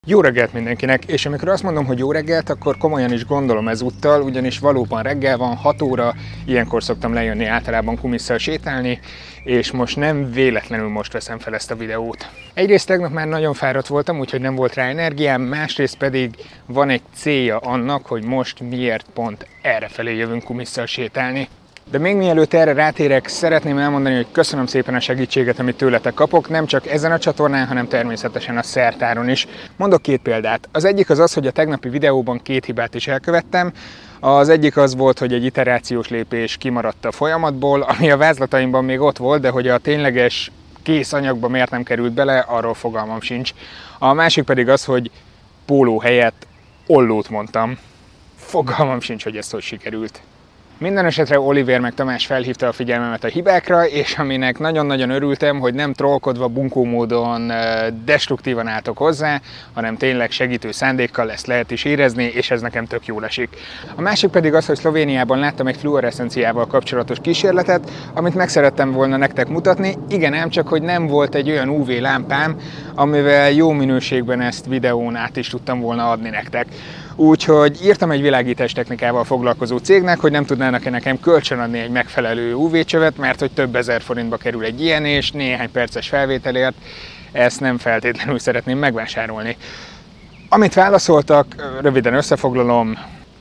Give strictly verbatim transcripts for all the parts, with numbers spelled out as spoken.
Jó reggelt mindenkinek, és amikor azt mondom, hogy jó reggelt, akkor komolyan is gondolom ezúttal, ugyanis valóban reggel van, hat óra, ilyenkor szoktam lejönni általában kumisszal sétálni, és most nem véletlenül most veszem fel ezt a videót. Egyrészt tegnap már nagyon fáradt voltam, úgyhogy nem volt rá energiám, másrészt pedig van egy célja annak, hogy most miért pont errefelé jövünk kumisszal sétálni. De még mielőtt erre rátérek, szeretném elmondani, hogy köszönöm szépen a segítséget, amit tőletek kapok, nem csak ezen a csatornán, hanem természetesen a szertáron is. Mondok két példát. Az egyik az az, hogy a tegnapi videóban két hibát is elkövettem. Az egyik az volt, hogy egy iterációs lépés kimaradt a folyamatból, ami a vázlataimban még ott volt, de hogy a tényleges kész anyagba miért nem került bele, arról fogalmam sincs. A másik pedig az, hogy póló helyett ollót mondtam. Fogalmam sincs, hogy ez hogy sikerült. Minden esetre Oliver meg Tamás felhívta a figyelmemet a hibákra, és aminek nagyon-nagyon örültem, hogy nem trollkodva, bunkó módon destruktívan álltok hozzá, hanem tényleg segítő szándékkal ezt lehet is érezni, és ez nekem tök jól esik. A másik pedig az, hogy Szlovéniában láttam egy fluoreszcenciával kapcsolatos kísérletet, amit meg szerettem volna nektek mutatni. Igen, ám csak, hogy nem volt egy olyan ú vé lámpám, amivel jó minőségben ezt videón át is tudtam volna adni nektek. Úgyhogy írtam egy világítás technikával foglalkozó cégnek, hogy nem tudnának-e nekem kölcsönadni egy megfelelő ú vé csövet, mert hogy több ezer forintba kerül egy ilyen, és néhány perces felvételért ezt nem feltétlenül szeretném megvásárolni. Amit válaszoltak, röviden összefoglalom,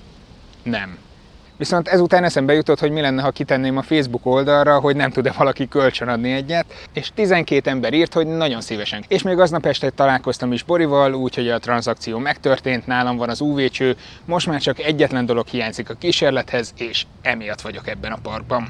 nem. Viszont ezután eszembe jutott, hogy mi lenne, ha kitenném a Facebook oldalra, hogy nem tud-e valaki kölcsönadni egyet, és tizenkét ember írt, hogy nagyon szívesen. És még aznap este találkoztam is Borival, úgyhogy a tranzakció megtörtént, nálam van az ú vé cső, most már csak egyetlen dolog hiányzik a kísérlethez, és emiatt vagyok ebben a parkban.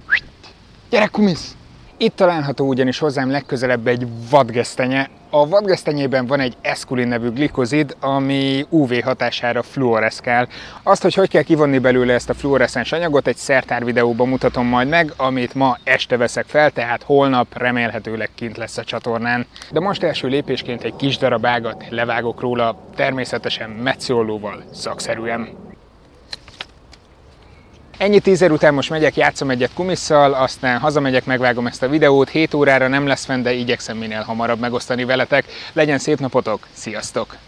Gyere, kumisz! Itt található ugyanis hozzám legközelebb egy vadgesztenye. A vadgesztenyében van egy eszkulin nevű glikozid, ami ú vé hatására fluoreszkál. Azt, hogy hogy kell kivonni belőle ezt a fluoreszcens anyagot, egy szertár videóban mutatom majd meg, amit ma este veszek fel, tehát holnap remélhetőleg kint lesz a csatornán. De most első lépésként egy kis darab ágat levágok róla, természetesen metsziollóval, szakszerűen. Ennyi tízer után most megyek, játszom egyet kumisszal, aztán hazamegyek, megvágom ezt a videót, hét órára nem lesz fenn, de igyekszem minél hamarabb megosztani veletek. Legyen szép napotok, sziasztok!